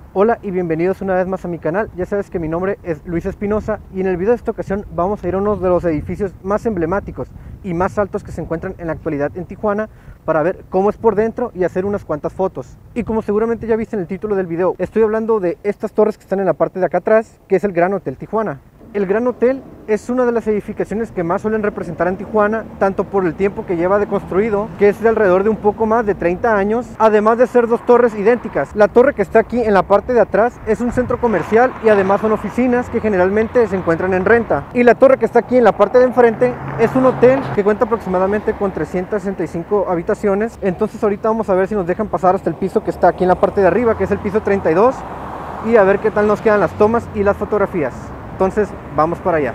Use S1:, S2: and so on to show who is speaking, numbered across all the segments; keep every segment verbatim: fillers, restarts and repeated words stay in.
S1: Hola y bienvenidos una vez más a mi canal. Ya sabes que mi nombre es Luis Espinosa y en el video de esta ocasión vamos a ir a uno de los edificios más emblemáticos y más altos que se encuentran en la actualidad en Tijuana para ver cómo es por dentro y hacer unas cuantas fotos. Y como seguramente ya viste en el título del video, estoy hablando de estas torres que están en la parte de acá atrás, que es el Gran Hotel Tijuana. El Gran Hotel es una de las edificaciones que más suelen representar en Tijuana, tanto por el tiempo que lleva de construido, que es de alrededor de un poco más de treinta años, además de ser dos torres idénticas. La torre que está aquí en la parte de atrás es un centro comercial y además son oficinas que generalmente se encuentran en renta. Y la torre que está aquí en la parte de enfrente es un hotel que cuenta aproximadamente con trescientas sesenta y cinco habitaciones. Entonces ahorita vamos a ver si nos dejan pasar hasta el piso que está aquí en la parte de arriba, que es el piso treinta y dos, y a ver qué tal nos quedan las tomas y las fotografías. Entonces, vamos para allá.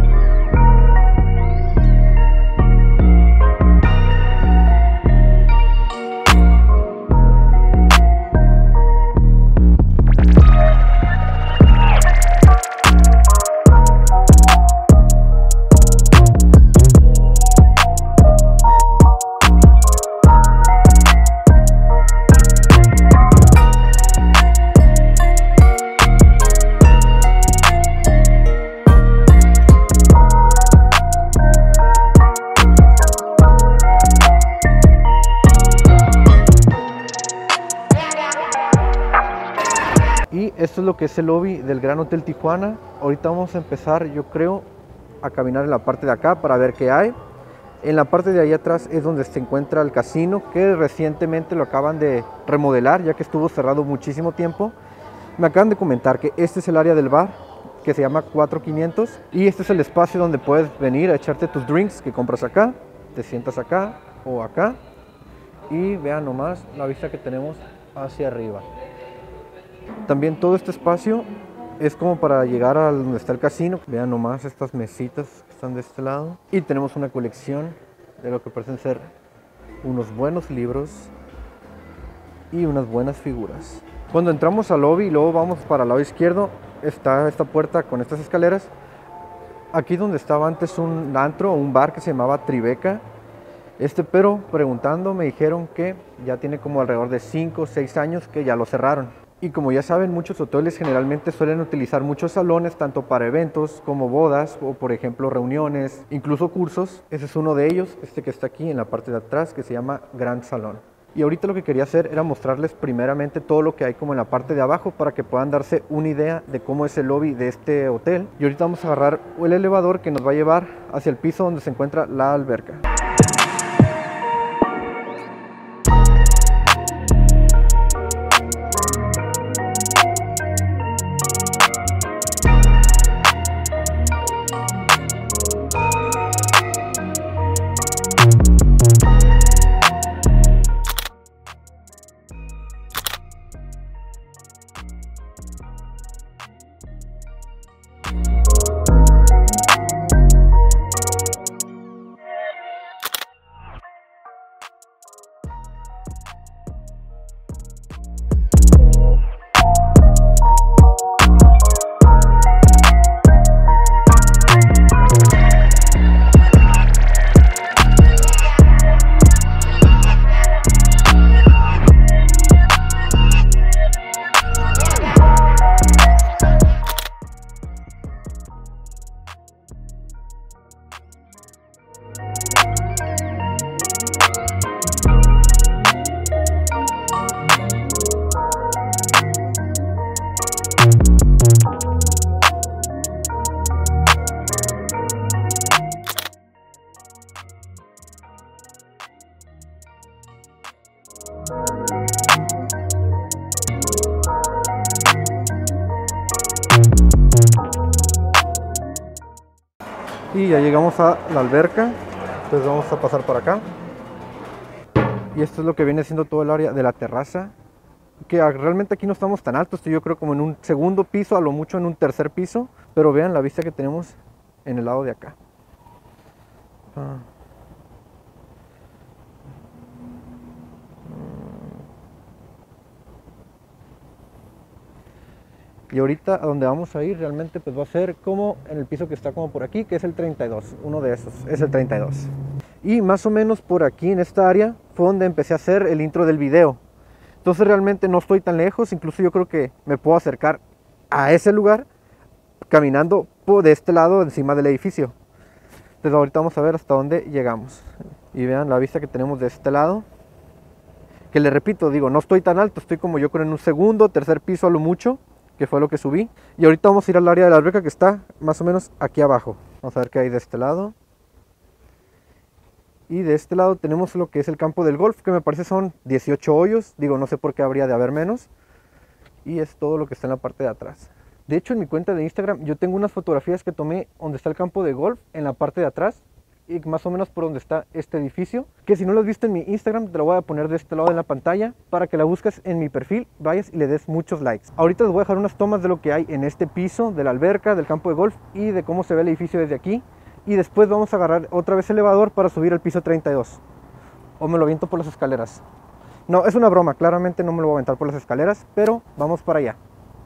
S1: Y esto es lo que es el lobby del Gran Hotel Tijuana. Ahorita vamos a empezar, yo creo, a caminar en la parte de acá para ver qué hay. En la parte de ahí atrás es donde se encuentra el casino, que recientemente lo acaban de remodelar, ya que estuvo cerrado muchísimo tiempo. Me acaban de comentar que este es el área del bar, que se llama cuatro quinientos. Y este es el espacio donde puedes venir a echarte tus drinks que compras acá. Te sientas acá o acá. Y vean nomás la vista que tenemos hacia arriba. También todo este espacio es como para llegar a donde está el casino. Vean nomás estas mesitas que están de este lado. Y tenemos una colección de lo que parecen ser unos buenos libros y unas buenas figuras. Cuando entramos al lobby y luego vamos para el lado izquierdo, está esta puerta con estas escaleras. Aquí donde estaba antes un antro o un bar que se llamaba Tribeca. Este, pero preguntando me dijeron que ya tiene como alrededor de cinco o seis años que ya lo cerraron. Y como ya saben, muchos hoteles generalmente suelen utilizar muchos salones, tanto para eventos como bodas o por ejemplo reuniones, incluso cursos. Ese es uno de ellos, este que está aquí en la parte de atrás, que se llama Gran Salón. Y ahorita lo que quería hacer era mostrarles primeramente todo lo que hay como en la parte de abajo para que puedan darse una idea de cómo es el lobby de este hotel. Y ahorita vamos a agarrar el elevador que nos va a llevar hacia el piso donde se encuentra la alberca. Y ya llegamos a la alberca, entonces vamos a pasar por acá. Y esto es lo que viene siendo todo el área de la terraza, que realmente aquí no estamos tan altos, estoy yo creo como en un segundo piso, a lo mucho en un tercer piso, pero vean la vista que tenemos en el lado de acá. Ah. Y ahorita a donde vamos a ir realmente pues va a ser como en el piso que está como por aquí, que es el treinta y dos, uno de esos, es el treinta y dos. Y más o menos por aquí en esta área fue donde empecé a hacer el intro del video. Entonces realmente no estoy tan lejos, incluso yo creo que me puedo acercar a ese lugar caminando por de este lado encima del edificio. Entonces ahorita vamos a ver hasta dónde llegamos. Y vean la vista que tenemos de este lado. Que les repito, digo, no estoy tan alto, estoy como yo creo en un segundo, tercer piso a lo mucho, que fue lo que subí. Y ahorita vamos a ir al área de la alberca que está más o menos aquí abajo. Vamos a ver qué hay de este lado. Y de este lado tenemos lo que es el campo del golf, que me parece son dieciocho hoyos. Digo, no sé por qué habría de haber menos. Y es todo lo que está en la parte de atrás. De hecho, en mi cuenta de Instagram yo tengo unas fotografías que tomé donde está el campo de golf, en la parte de atrás. Y más o menos por donde está este edificio. Que si no lo has visto en mi Instagram, te lo voy a poner de este lado en la pantalla. Para que la busques en mi perfil, vayas y le des muchos likes. Ahorita les voy a dejar unas tomas de lo que hay en este piso, de la alberca, del campo de golf. Y de cómo se ve el edificio desde aquí. Y después vamos a agarrar otra vez el elevador para subir al piso treinta y dos. O me lo aviento por las escaleras. No, es una broma, claramente no me lo voy a aventar por las escaleras, pero vamos para allá.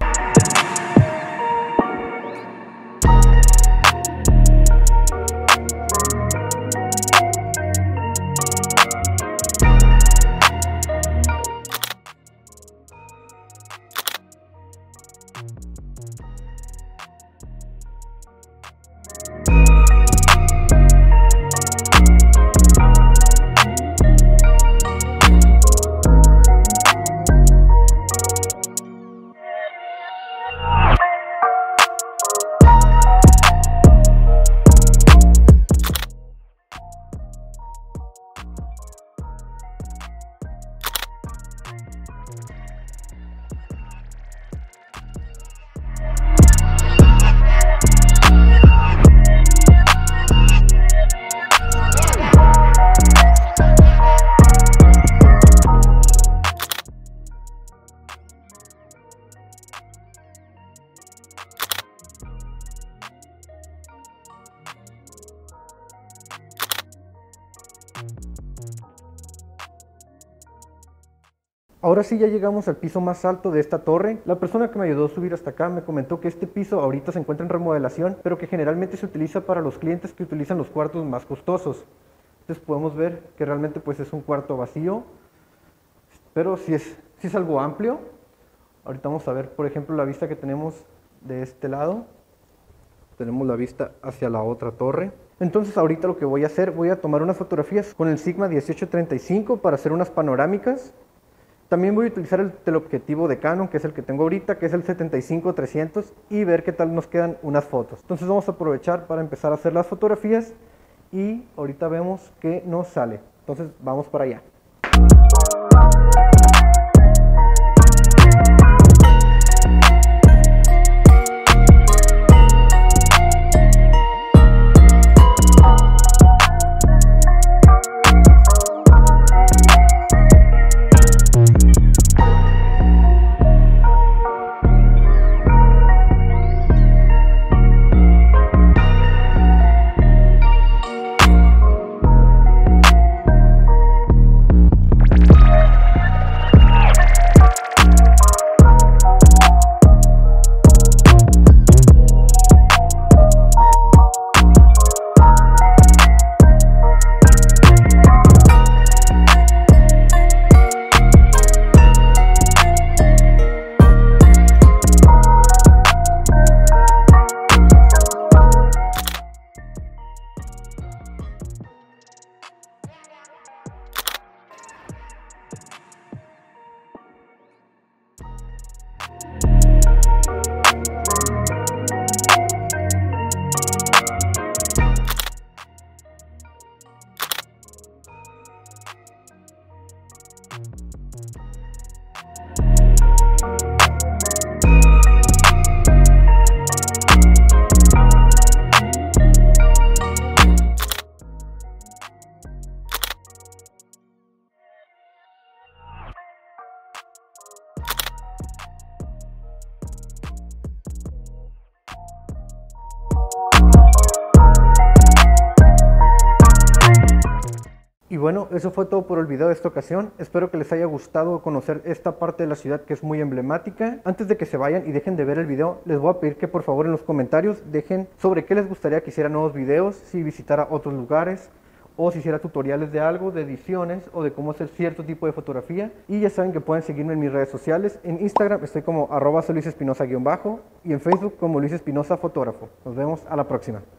S1: Ahora sí ya llegamos al piso más alto de esta torre. La persona que me ayudó a subir hasta acá me comentó que este piso ahorita se encuentra en remodelación, pero que generalmente se utiliza para los clientes que utilizan los cuartos más costosos. Entonces podemos ver que realmente pues es un cuarto vacío, pero sí es, sí es algo amplio. Ahorita vamos a ver, por ejemplo, la vista que tenemos de este lado. Tenemos la vista hacia la otra torre. Entonces ahorita lo que voy a hacer, voy a tomar unas fotografías con el Sigma dieciocho treinta y cinco para hacer unas panorámicas. También voy a utilizar el teleobjetivo de Canon, que es el que tengo ahorita, que es el setenta y cinco trescientos, y ver qué tal nos quedan unas fotos. Entonces vamos a aprovechar para empezar a hacer las fotografías y ahorita vemos qué nos sale. Entonces vamos para allá. Y bueno, eso fue todo por el video de esta ocasión. Espero que les haya gustado conocer esta parte de la ciudad que es muy emblemática. Antes de que se vayan y dejen de ver el video, les voy a pedir que por favor en los comentarios dejen sobre qué les gustaría que hiciera nuevos videos, si visitara otros lugares o si hiciera tutoriales de algo, de ediciones o de cómo hacer cierto tipo de fotografía. Y ya saben que pueden seguirme en mis redes sociales. En Instagram estoy como arroba soy Luis Espinosa guión bajo y en Facebook como Luis Espinosa Fotógrafo. Nos vemos a la próxima.